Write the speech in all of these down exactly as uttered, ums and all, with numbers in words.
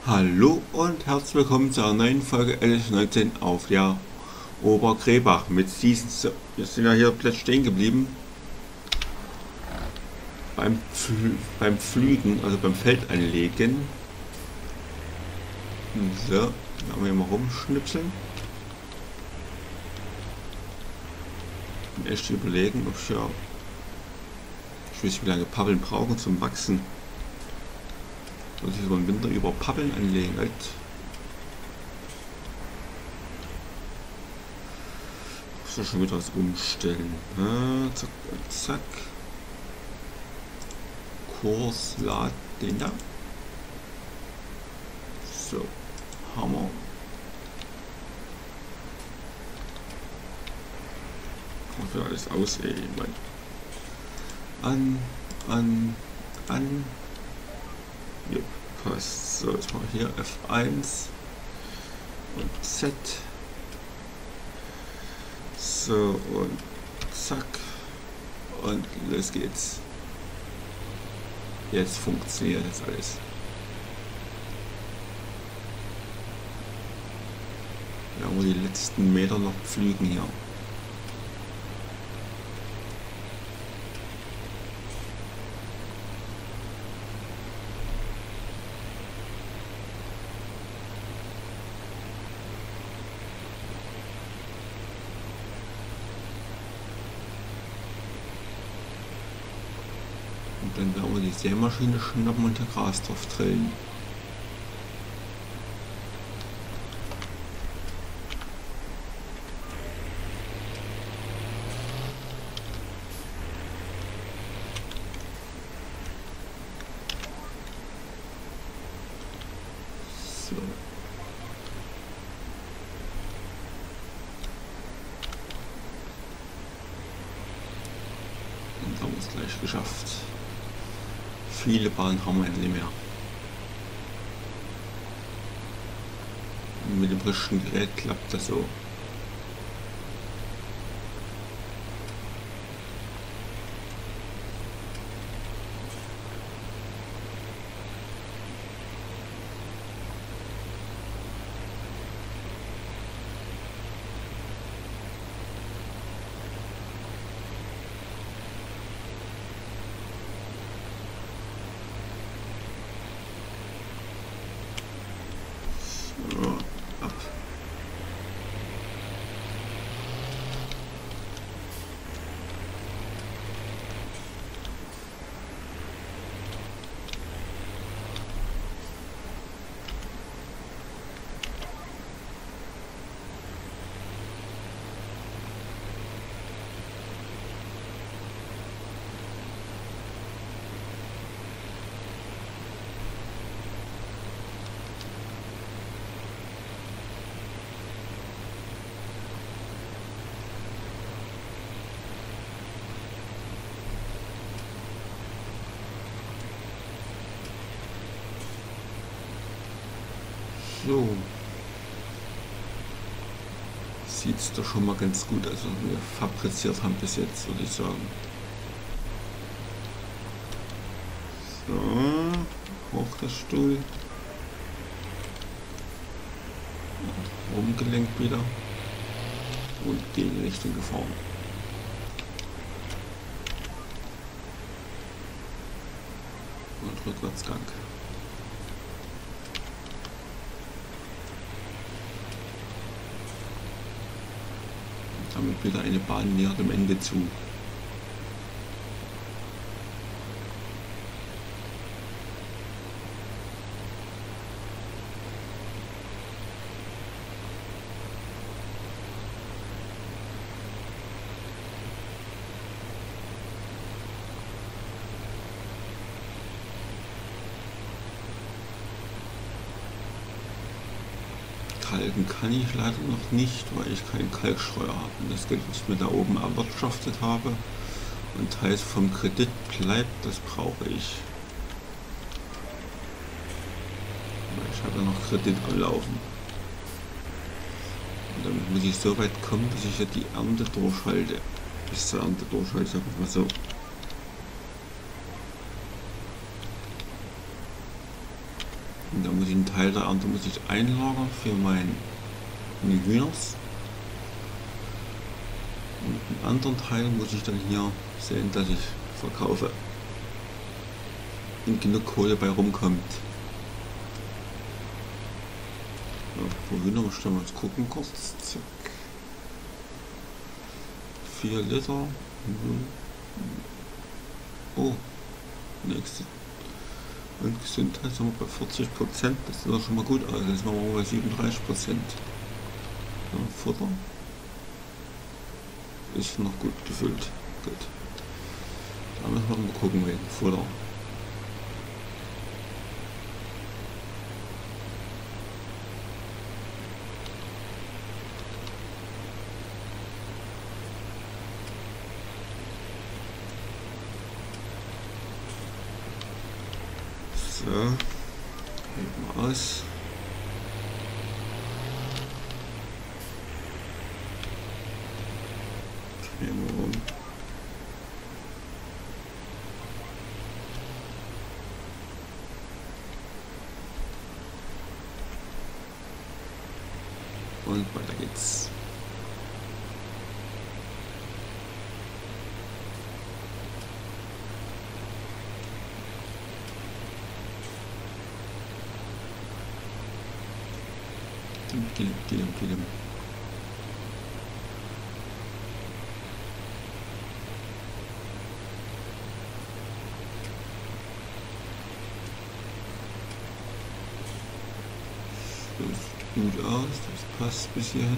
Hallo und herzlich willkommen zu einer neuen Folge L S neunzehn auf der Obergräbach mit Season. So, wir sind ja hier plötzlich stehen geblieben beim, Pfl beim Pflügen, also beim Feldanlegen. So, da haben wir mal rumschnipseln. Und echt überlegen, ob ich ja, ich weiß nicht, wie lange Pappeln brauchen zum Wachsen. Muss ich über den Winter über Pappeln anlegen, halt. Muss ja schon wieder was umstellen. Ah, zack, zack. Kurs laden den da. So, Hammer. Macht wieder alles aus, ey, Mann. An, an, an. Ja, passt. So, jetzt mache ich hier F eins und Z. So, und zack. Und los geht's. Jetzt funktioniert das alles. Ja, wo die letzten Meter noch pflügen hier. Und dann werden wir die Sämaschine schnappen und der Gras drauf drillen. So. Und haben wir es gleich geschafft. Viele Bahnen haben wir nicht mehr. Und mit dem richtigen Gerät klappt das so. So. Sieht es doch schon mal ganz gut, also wir fabriziert haben bis jetzt, würde ich sagen. So, hoch der Stuhl. Umgelenkt wieder. Und in die Richtung gefahren. Und Rückwärtsgang. Damit wieder eine Bahn näher dem Ende zu. Kalken kann ich leider noch nicht, weil ich keinen Kalkstreuer habe. Und das Geld, was ich mir da oben erwirtschaftet habe und teils vom Kredit bleibt, das brauche ich. Weil ich habe ja noch Kredit am Laufen. Und damit muss ich so weit kommen, dass ich ja die Ernte durchhalte. Bis zur Ernte durchhalte, sagen wir mal so. Und da muss ich einen Teil der Ernte muss ich einlagern für mein Hühners. Und einen anderen Teil muss ich dann hier sehen, dass ich verkaufe. Und genug Kohle bei rumkommt. Ja, pro Hühner müssen wir mal gucken kurz. Zack. vier Liter. Oh, nächste. Und Gesundheit sind wir bei vierzig Prozent. Das sieht doch schon mal gut aus. Jetzt machen wir bei siebenunddreißig Prozent. Ja, Futter ist noch gut gefüllt. Gut. Da müssen wir mal gucken wegen Futter. So, heben wir aus. Drehen wir um. Und weiter geht's. Gilem, Gilem, Gilem. Das sieht gut aus, das passt bis hierhin.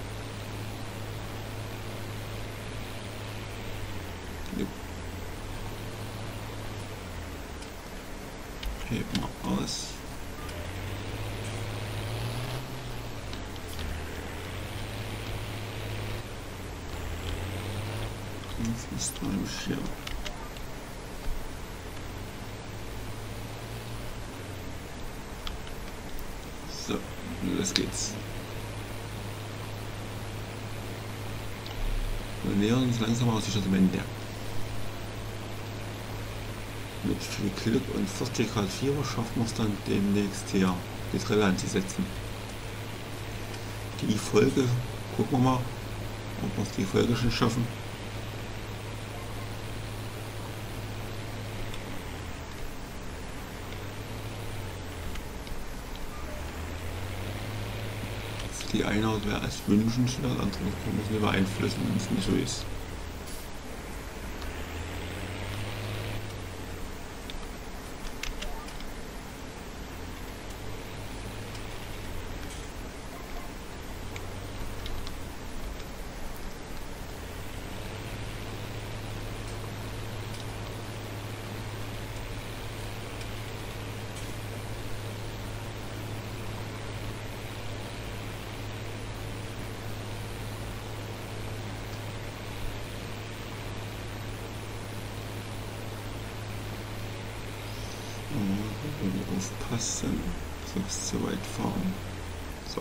Yep. Heben wir aus. Das ist ein Schirm. So, los geht's. Wir nähern uns langsam aus dem Ende. Mit viel Glück und vierzig Grad Fieber schaffen wir es dann demnächst hier die Drille anzusetzen. Die Folge, gucken wir mal, ob wir es die Folge schon schaffen. Die eine wäre als wünschenswert, andere können wir es nicht beeinflussen, wenn es nicht so ist. Aufpassen, sonst zu weit fahren. So.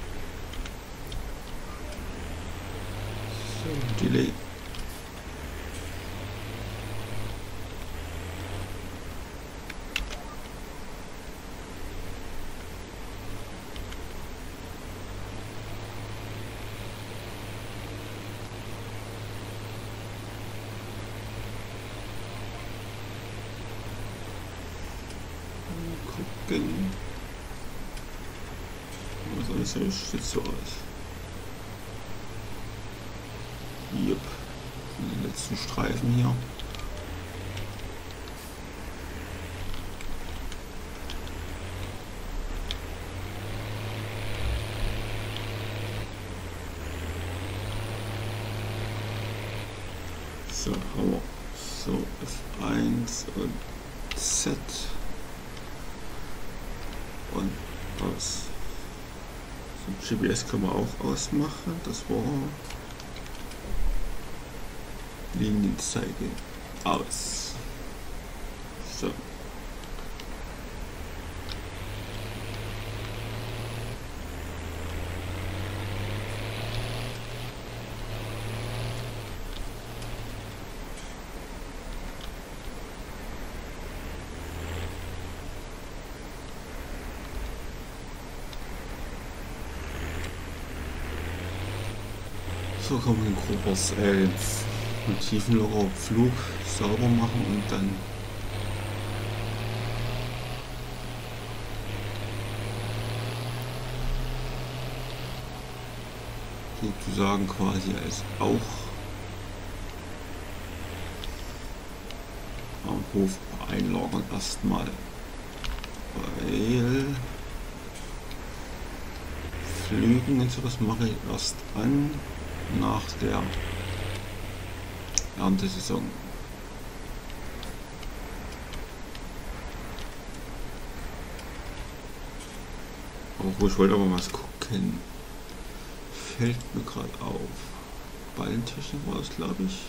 Delay. zeigen. Also das sieht so aus. Jupp. Den letzten Streifen hier. So, haben wir so F eins und Z und aus. So, G P S können wir auch ausmachen. Das war Linienzeige aus. So. So kann man den Grobers, äh, einen tiefenlocker Flug sauber machen und dann sozusagen quasi als auch am Hof einlagern erstmal, weil Flügen und sowas mache ich erst an nach der Erntesaison. Aber ich wollte aber mal was gucken. Fällt mir gerade auf. Ballentechnik war es, glaube ich.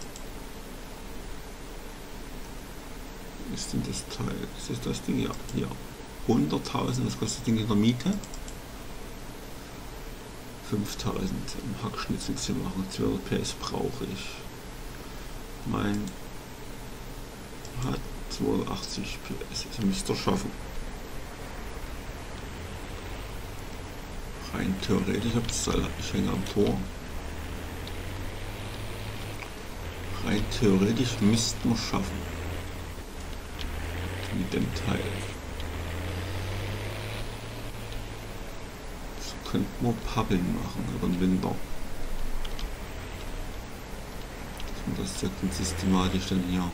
Ist denn das Teil? Ist das das Ding? Ja, hier. hunderttausend, was kostet das Ding in der Miete? fünftausend im Hackschnitzel zu machen. zweihundert P S brauche ich. Mein hat zweihundertachtzig P S. Das müsste ihr schaffen. Rein theoretisch, ich hänge am Tor. Rein theoretisch müssten wir schaffen. Mit dem Teil. Könnten wir Pappeln machen über den Winter. Dass man das jetzt systematisch dann hier.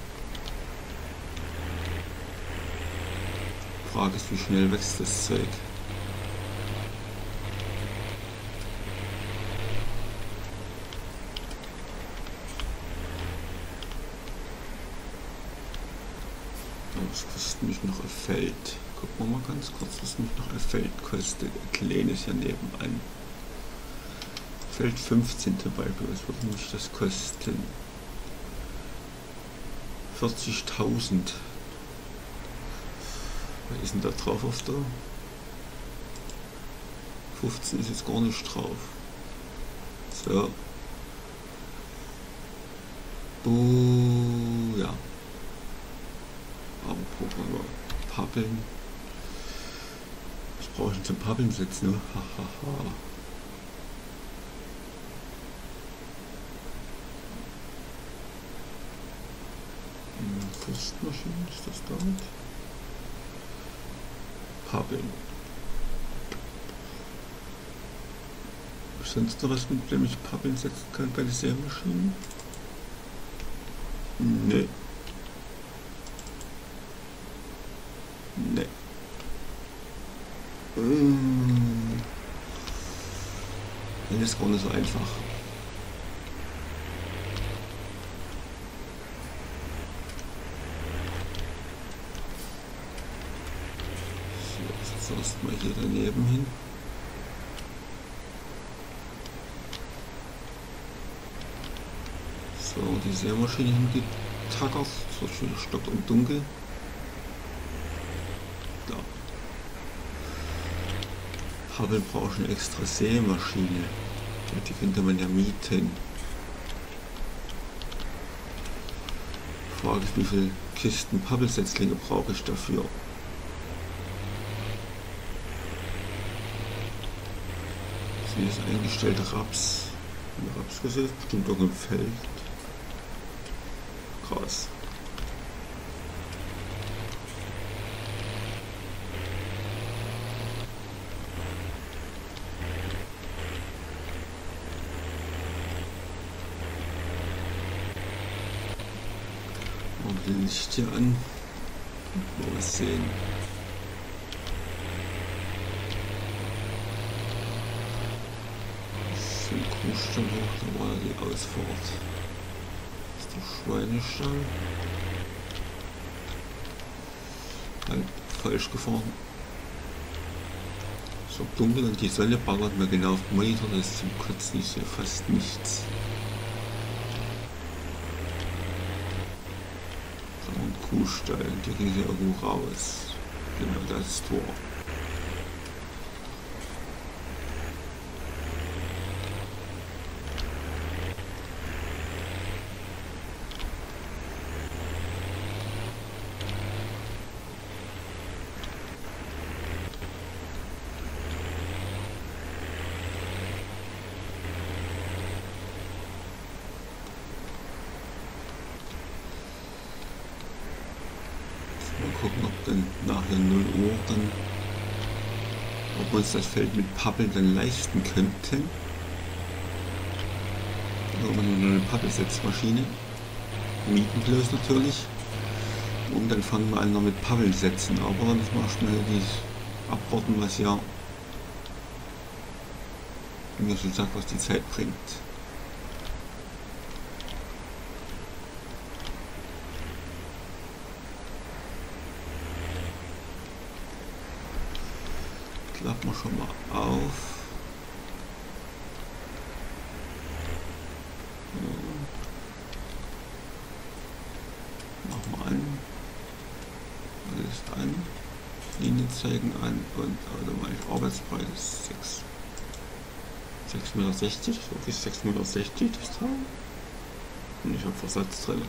Frage ist, wie schnell wächst das Zeug. Das kostet mich noch ein Feld. Gucken wir mal ganz kurz, was mich noch ein Feld kostet. Ein kleines hier nebenan. Feld fünfzehn zum Beispiel, was würde mich das kosten? vierzigtausend. Was ist denn da drauf auf der? fünfzehn ist jetzt gar nicht drauf. So. Oh, ja. Aber gucken wir mal. Pappeln. Was brauche ich denn zum Pappeln setzen? Ne? Hahaha. Forstmaschine, ist das damit? Pappeln. Ist sonst noch was, mit dem ich Pappeln setzen kann bei der Sämaschine? Nee. Nee. Mmh. Das ist gar nicht so einfach. So, jetzt erstmal hier daneben hin. So, die Sämaschine hingetackert. So schön stock und dunkel. Da. Pappeln braucht eine extra Sämaschine. Die könnte man ja mieten. Frage ist, wie viele Kisten Pappelsetzlinge brauche ich dafür? Hier ist eingestellt Raps. Raps gesetzt, bestimmt auch im Feld. Krass. Licht hier an. Mal was sehen. Zum Kuhstall hoch, da war ja die Ausfahrt. Das ist der Schweinestall. Halt falsch gefahren. So dunkel und die Sonne ballert mir genau auf den Monitor, das ist zum Kotzen, ich sehe fast nichts. Da war ein Kuhstall und hier ging sie irgendwo raus. Genau das Tor. Mal gucken, ob dann nachher null Uhr dann, ob wir uns das Feld mit Pappeln dann leisten könnten. Da haben wir nur eine Pappelsetzmaschine. Mieten bloß natürlich. Und dann fangen wir an noch mit Pappeln setzen. Aber dann müssen wir erstmal die abwarten, was ja mir schon sagt, was die Zeit bringt. Klappen wir schon mal auf. Machen wir an. Alles an. Linie zeigen an und automatisch Arbeitsbreite sechs Meter sechzig. Wirklich sechs Meter sechzig das Teil. Und ich habe Versatz drin.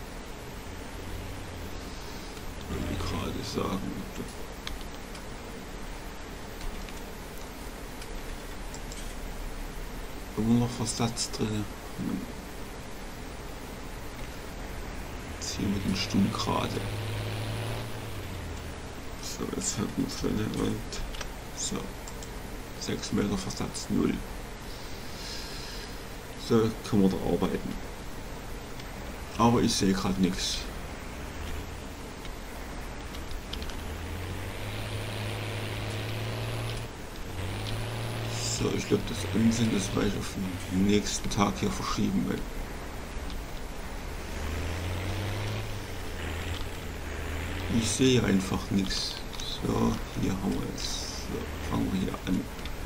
Wie gerade sagen. Immer noch Versatz drin. Jetzt hier mit dem Stuhl gerade. So, jetzt hat man drin und so. sechs Meter Versatz null. So können wir da arbeiten. Aber ich sehe gerade nichts. So, ich glaube, das Unsinn ist, weil ich auf den nächsten Tag hier verschieben will. Ich sehe einfach nichts. So, hier haben wir es. So, fangen wir hier an.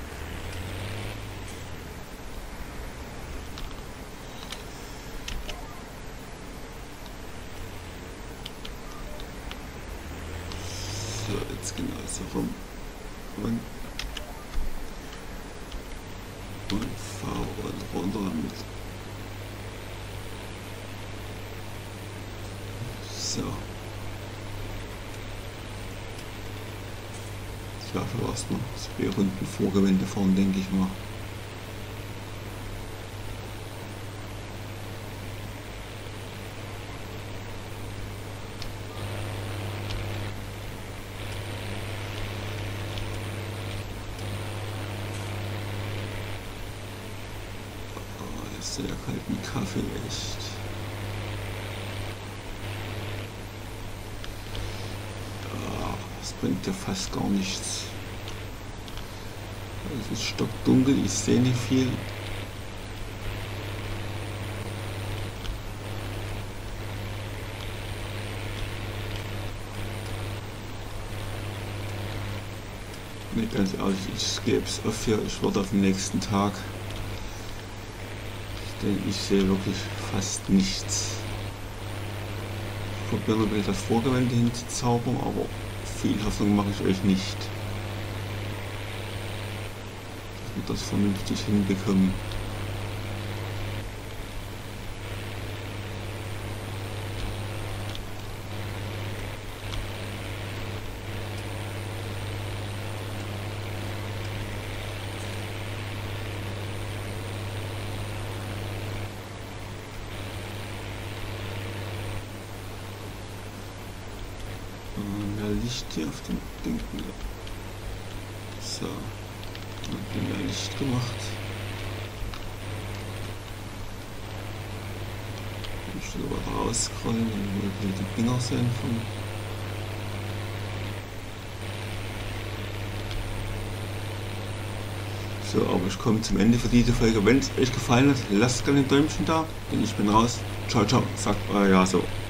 So, jetzt genau so rum. Und und fahr und runter damit. So. Ich darf aber erstmal zwei Runden Vorgewände fahren, denke ich mal. Der kalten Kaffee echt. Ja, das bringt ja fast gar nichts. Es ist stockdunkel, ich sehe nicht viel. Nee, ganz ehrlich, ich gebe es auf hier, ich warte auf den nächsten Tag. Denn ich sehe wirklich fast nichts. Ich probiere mal das Vorgewände hinzuzaubern, aber viel Hoffnung mache ich euch nicht. Dass wir das vernünftig hinbekommen. Mehr Licht hier auf dem Ding. So, und mehr Licht gemacht. Ich Stelle weiter rausscrollen, dann wollen wir die Dinger sehen von. So, aber ich komme zum Ende für diese Folge. Wenn es euch gefallen hat, lasst gerne ein Däumchen da. Und ich bin raus. Ciao, ciao, sagt euer Jaso.